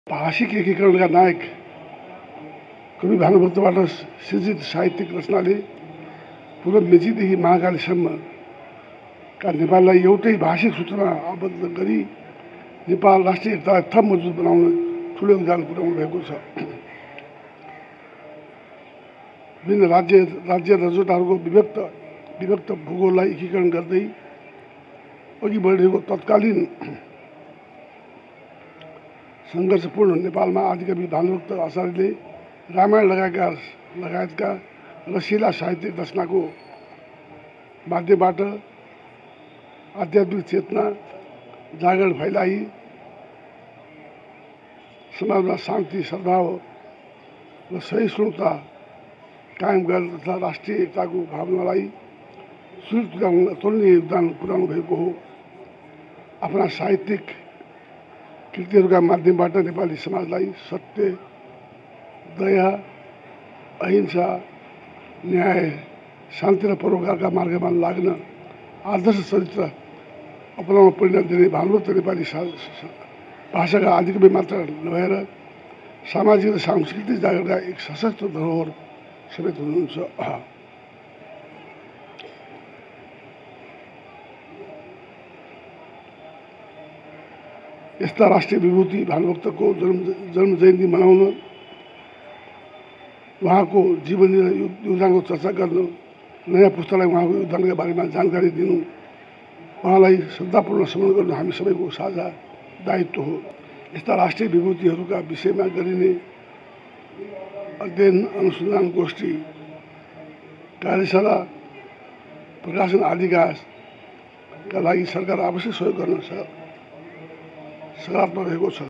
भाषिक एकीकरणका नायक कवि भानुभक्तबाट सृजित साहित्यिक रचनाले पूर्व मेचीदेखि महाकालीसम्मका नेपाललाई एउटै भाषिक सूत्रमा आबद्ध गरी नेपाल राष्ट्रिय एकतालाई थप मजबुत बनाउन ठुलो योगदान पुर्याउनु भएको छ। विभिन्न राज्य रजोटहरूको विभक्त भूगोललाई एकीकरण गर्दै अघि बढिरहेको तत्कालीन सङ्घर्षपूर्ण नेपालमा आदिकवि भानुभक्त आचार्यले रामायण लगायतका रसिला साहित्यिक रचनाको माध्यमबाट आध्यात्मिक चेतना जागरण फैलाई समाजमा शान्ति सद्भाव र सहिष्णुता कायम गर्न तथा राष्ट्रिय एकताको भावनालाई अतुलनीय योगदान पुर्याउनु भएको हो। आफ्ना साहित्यिक कृतिहरूका माध्यमबाट नेपाली समाजलाई सत्य, दया, अहिंसा, न्याय, शान्ति र परोपकारका मार्गमा लाग्न आदर्श चरित्र अपनाउन प्रेरणा दिने भानुभक्त नेपाली भाषाका आदिकवि मात्र नभएर सामाजिक र सांस्कृतिक जागरणका एक सशक्त धरोहर समेत हुनुहुन्छ। यस्ता राष्ट्रिय विभूति भानुभक्तको जन्म जयन्ती मनाउन, उहाँको जीवनी र योगदानको चर्चा गर्न, नयाँ पुस्तालाई उहाँको योगदानका बारेमा जानकारी दिनु, उहाँलाई श्रद्धापूर्ण स्मरण गर्नु हामी सबैको साझा दायित्व हो। यस्ता राष्ट्रिय विभूतिहरूका विषयमा गरिने अध्ययन, अनुसन्धान गोष्ठी, कार्यशाला, प्रकाशन आदिका लागि सरकार आवश्यक सहयोग गर्न सकारात्मक रहेको छ।